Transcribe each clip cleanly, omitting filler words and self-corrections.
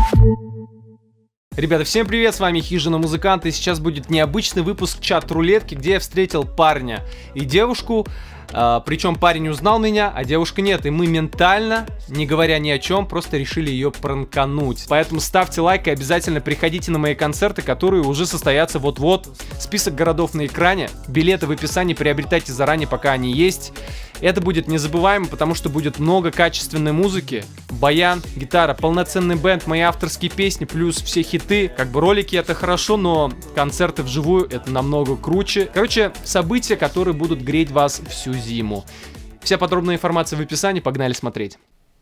Ребята, всем привет, с вами Хижина Музыкант, и сейчас будет необычный выпуск чат-рулетки, где я встретил парня и девушку, причем парень узнал меня, а девушка нет, и мы ментально, не говоря ни о чем, просто решили ее пранкануть. Поэтому ставьте лайк и обязательно приходите на мои концерты, которые уже состоятся вот-вот. Список городов на экране, билеты в описании, приобретайте заранее, пока они есть. Это будет незабываемо, потому что будет много качественной музыки, баян, гитара, полноценный бэнд, мои авторские песни, плюс все хиты. Как бы ролики это хорошо, но концерты вживую это намного круче. Короче, события, которые будут греть вас всю зиму. Вся подробная информация в описании, погнали смотреть.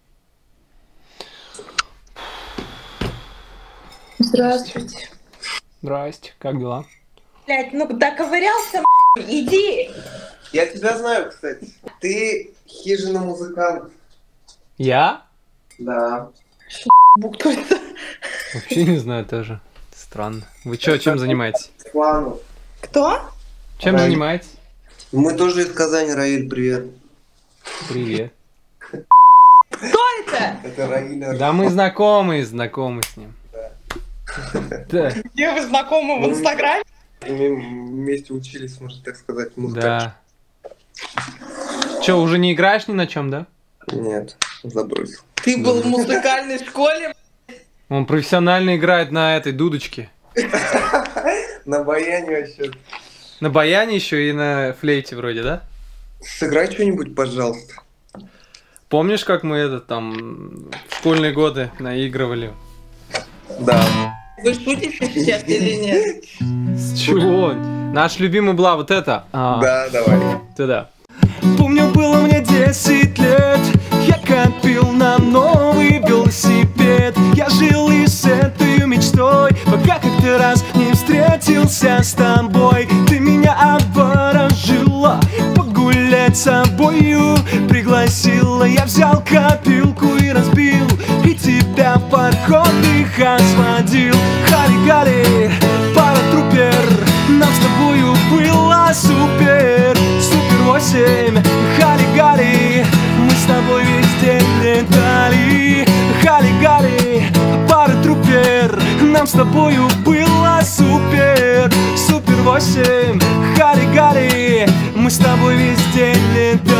Здравствуйте. Здрасте, как дела? Блять, ну доковырялся, иди. Я тебя знаю, кстати. Ты Хижина Музыкант. Я? Да. Кто-то. Вообще не знаю тоже. Странно. Вы чё, чем занимаетесь? Плану. Кто? Чем занимаетесь? Мы тоже из Казани, Раиль, привет. Привет. Кто это? Это Раиль. Да мы знакомы с ним. Да. Где вы знакомы в Инстаграме? Мы вместе учились, можно так сказать, музыкант. Да. Че, уже не играешь ни на чем, да? Нет, забросил. Ты был в музыкальной школе? Он профессионально играет на этой дудочке. На баяне вообще. На баяне еще и на флейте вроде, да? Сыграй что-нибудь, пожалуйста. Помнишь, как мы это там в школьные годы наигрывали? Да. Вы шутите сейчас или нет? С чего? Наш любимый была вот эта. Да, давай. Туда. Помню, было мне 10 лет, я копил на новый велосипед. Я жил и с этой мечтой, пока как-то раз не встретился с тобой. Ты меня обворожила, погулять с собою пригласила. Я взял копилку и разбил, и тебя в парк отдыха сводил. Хали-гали, паратрупер, нам с тобою было супер. Супер 8, хали-гали, мы с тобой весь день летали. Хали-гали, паратрупер, нам с тобою было супер. Супер 8, хали-гали, мы с тобой весь день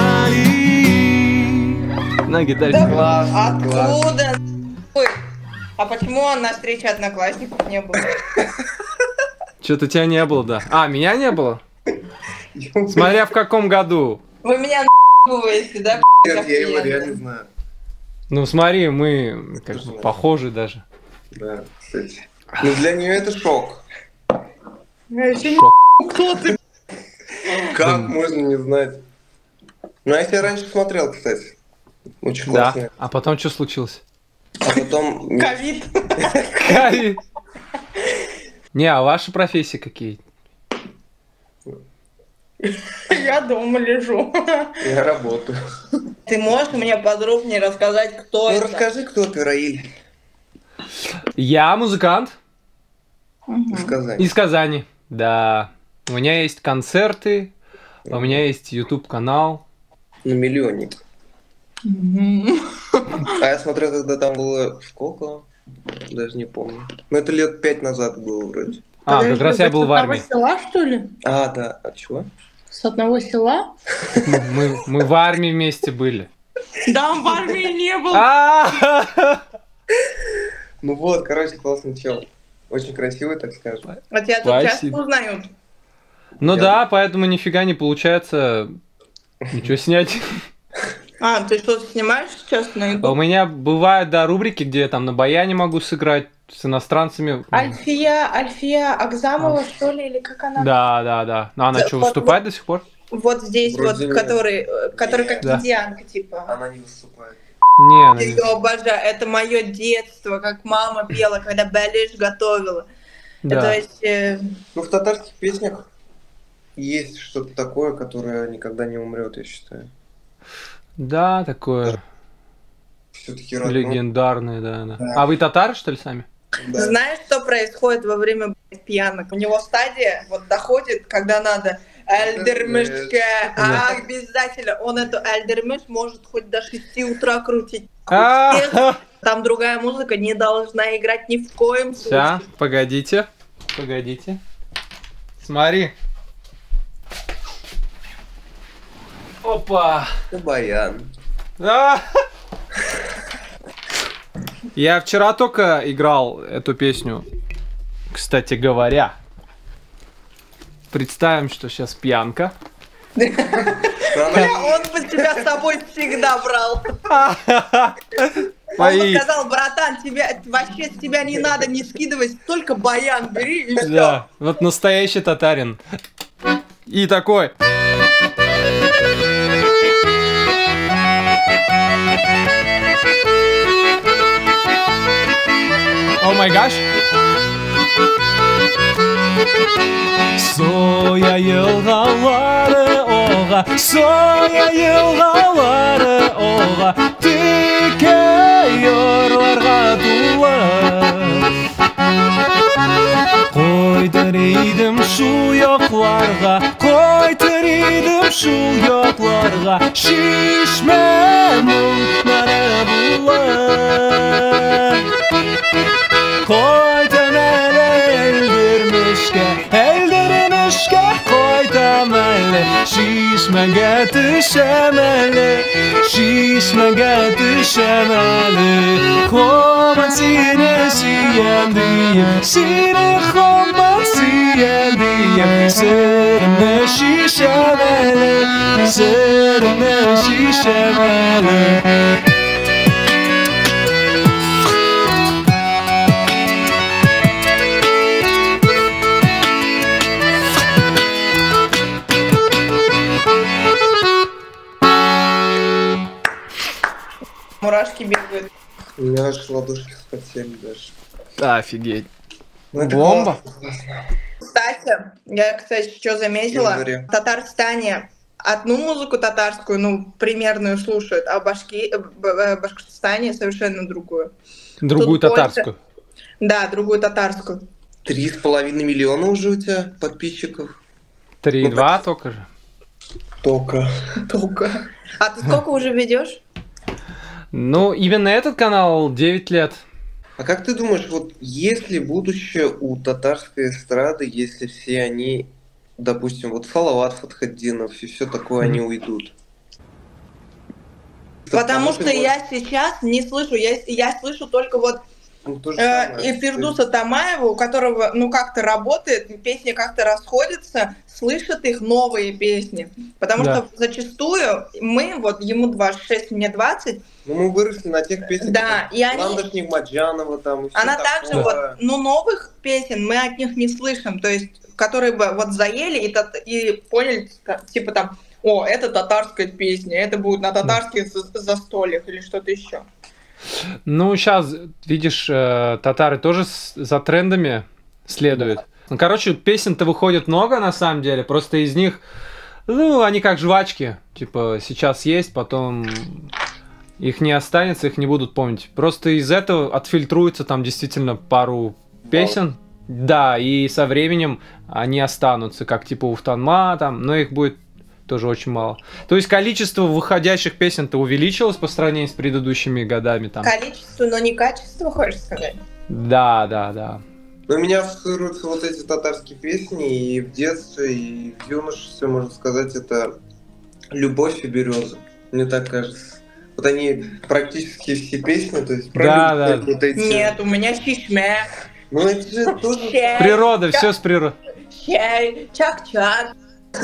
летали. На гитаре. Класс. Откуда? Ой, а почему на встрече одноклассников не было? Что-то тебя не было, да. А, меня не было? Смотря в каком году. Вы меня на***ываете, да? Нет, я его реально знаю. Ну смотри, мы как бы похожи даже. Да, кстати. Ну для нее это шок. Я еще Шок. не кто ты? Как можно не знать? Ну, я тебя раньше смотрел, кстати. Очень Да. классно. А потом что случилось? А потом... Ковид. Не, а ваши профессии какие? Я дома лежу. Я работаю. Ты можешь мне подробнее рассказать, кто Ну, это? расскажи, кто ты, Раиль. Я музыкант Из Казани. из Казани. Да. У меня есть концерты, у меня есть YouTube канал. На миллионник. А я смотрел, когда там было... Сколько? Даже не помню. Ну, это лет 5 назад было вроде. А, как раз я был в армии. С одного села, что ли? А, да. А чего? С одного села? Мы в армии вместе были. Да, он в армии не был. Ну вот, короче, классный чел. Очень красивый, так скажем. А тебя тут часто Спасибо. узнают. Ну да, поэтому нифига не получается ничего снять. А, ты что-то снимаешь сейчас на У YouTube? меня бывают, да, рубрики, где я там на баяне могу сыграть с иностранцами. Альфия Акзамова, что ли, или как она? Да. Ну, она Да, что, вот- выступает до сих пор? Вот здесь Вроде вот, нет. который как Да. индианка, типа. Она не выступает. Не, она Я не- ее обожаю. Это мое детство, как мама пела, когда балеш готовила. Да. То есть... Ну, в татарских песнях есть что-то такое, которое никогда не умрет, я считаю. Да, такое Все-таки легендарное, да. Да. А вы татары, что ли, сами? Да. Знаешь, что происходит во время пьянок? У него стадия вот доходит, когда надо альдермышка. Да. Обязательно. Он эту альдермыш может хоть до 6 утра крутить. А, Там другая музыка не должна играть ни в коем случае. Ща, погодите. Погодите. Смотри. Опа. Баян. А! Я вчера только играл эту песню, кстати говоря. Представим, что сейчас пьянка. Он бы тебя с собой всегда брал. Он бы сказал: братан, вообще с тебя не надо не скидывать, только баян бери и все. Да, вот настоящий татарин. И такой. О май гаш. Соя елгалары оға, соя елгалары оға, тіке yoрларға тулы. Қойдыридым шу yoqларға, қойдыридым шу yoqларға, шишме мұңлары бұлы. Қойдым әлі eldirmişke қойдым әлі, шишмеге түшем әлі, шишмеге түшем әлі. Қоман сені сүйем дейім, сені қоман сүйем дейім, сырымды шишем әлі, сырымды шишем әлі. Мурашки бегают. У меня аж ладошки вспотели даже. Офигеть. Ну, это Бомба. классно. Кстати, что заметила? Говори. В Татарстане одну музыку татарскую, ну, примерную слушают, а в Башкортостане совершенно другую. Другую Тут татарскую. Да, другую татарскую. 3,5 миллиона уже у тебя подписчиков? 3,2 только же. Только. А ты сколько уже ведешь? Ну, именно этот канал 9 лет. А как ты думаешь, вот есть ли будущее у татарской эстрады, если все они, допустим, вот Салават Фатхетдинов и все такое, они уйдут? Потому что я сейчас не слышу, я слышу только вот и Фирдуса Тамаева, у которого, ну, как-то работает, песни как-то расходятся, слышат их новые песни. Потому что зачастую мы, вот ему 26, мне 20. Ну, мы выросли на тех песнях, да, и они... Ланда Шнигмаджанова там и все Она такое. также вот, ну, новых песен мы от них не слышим, то есть, которые бы вот заели и поняли, типа там, о, это татарская песня, это будет на татарских застольях или что-то еще. Ну, сейчас, видишь, татары тоже за трендами следуют. Ну, короче, песен-то выходит много, на самом деле. Просто из них, ну, они как жвачки. Типа, сейчас есть, потом их не останется, их не будут помнить. Просто из этого отфильтруется там действительно пару песен. Да, и со временем они останутся, как типа Уфтанма там, но их будет тоже очень мало. То есть количество выходящих песен-то увеличилось по сравнению с предыдущими годами там. Количество, но не качество, хочешь сказать? Да. У меня ассоциируются вот эти татарские песни и в детстве, и в юношестве, можно сказать, это «Любовь и береза». Мне так кажется. Вот они практически все песни, то есть про любовь, вот эти... Нет, у меня шишме. Ну это же тоже... Природа, все с природой. Чак-чак.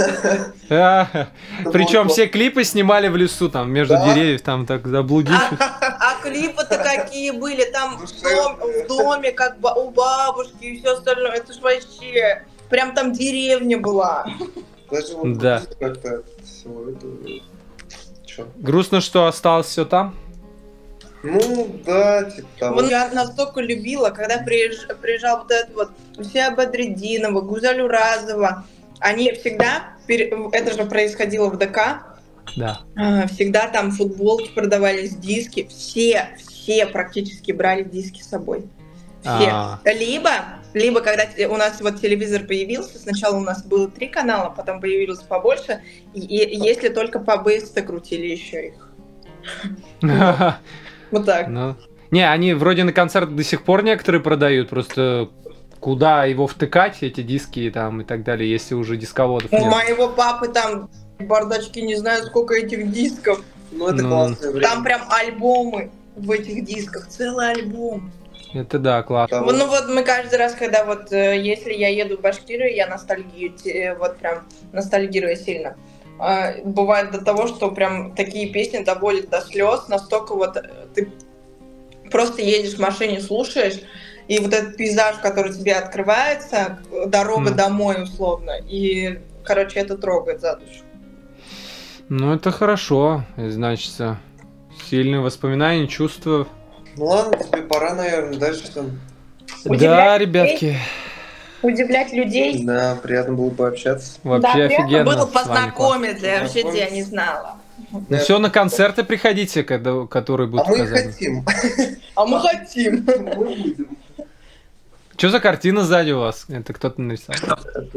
Причем все клипы снимали в лесу, там, между деревьев, там, так, заблудившись. А клипы-то какие были, там в доме, как бы у бабушки и все остальное, это ж вообще, прям там деревня была. Даже вот как-то всего этого... Грустно, что осталось все там? Ну, да, типа того. Я настолько любила, когда приезжал вот этот вот Люся Бадретдинова, Гузаль Уразова. Они всегда, это же происходило в ДК, да. Всегда там футболки продавались, диски, все практически брали диски с собой. Все. Либо когда у нас вот телевизор появился, сначала у нас было 3 канала, потом появилось побольше, и если только по БСТ крутили еще их. Вот так. Не, они вроде на концерт до сих пор некоторые продают, просто куда его втыкать, эти диски там и так далее, если уже дисководов нет. У моего папы там бардачки, не знаю, сколько этих дисков. Ну, это классное время. Там прям альбомы в этих дисках, целый альбом. Это да, классно. Ну вот мы каждый раз, когда вот, если я еду в Башкирию, я вот прям ностальгирую сильно. Бывает до того, что прям такие песни доводят до слез, настолько вот ты просто едешь в машине, слушаешь, и вот этот пейзаж, который тебе открывается, дорога домой условно, и, короче, это трогает за душу. Ну это хорошо, значит, сильные воспоминания, чувства. Ну ладно, тебе пора, наверное, дальше там. Да, ребятки. Удивлять людей. Да, приятно было пообщаться. Вообще офигенно. Было с вами познакомиться, я вообще тебя не знала. Ну все, на концерты приходите, которые будут А мы указаны. хотим. А мы хотим. Мы будем. Что за картина сзади у вас? Это кто-то нарисовал?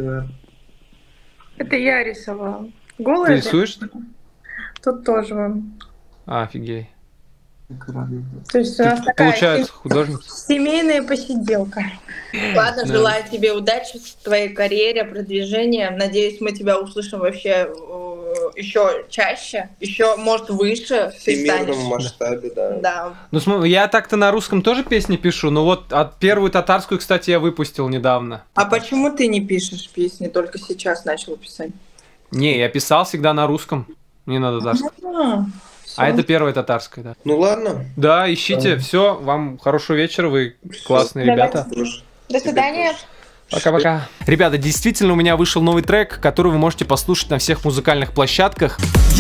Это я рисовала. Ты Голая? рисуешь? Тут тоже вон. Офигеть. То есть у нас Ты, такая получается, художник? семейная посиделка. Ладно, желаю тебе удачи в твоей карьере, продвижения. Надеюсь, мы тебя услышим вообще еще чаще, еще, может, выше. В всемирном масштабе, да. Да. Ну, смотри, я так-то на русском тоже песни пишу, но вот первую татарскую, кстати, я выпустил недавно. А почему ты не пишешь песни, только сейчас начал писать? Не, я писал всегда на русском, не на татарском. А это первая татарская, да. Ну ладно. Да, ищите, все, вам хорошего вечера, вы классные ребята. До свидания. Пока-пока. Ребята, действительно у меня вышел новый трек, который вы можете послушать на всех музыкальных площадках.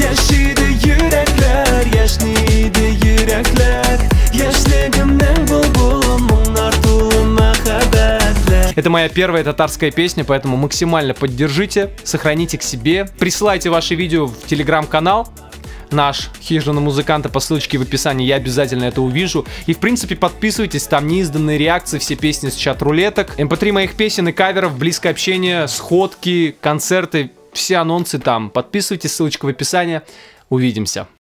Это моя первая татарская песня, поэтому максимально поддержите, сохраните к себе, присылайте ваши видео в телеграм-канал наш «Хижина музыканта» по ссылочке в описании, я обязательно это увижу. И в принципе подписывайтесь, там неизданные реакции, все песни с чат-рулеток, mp3 моих песен и каверов, близкое общение, сходки, концерты, все анонсы там. Подписывайтесь, ссылочка в описании. Увидимся.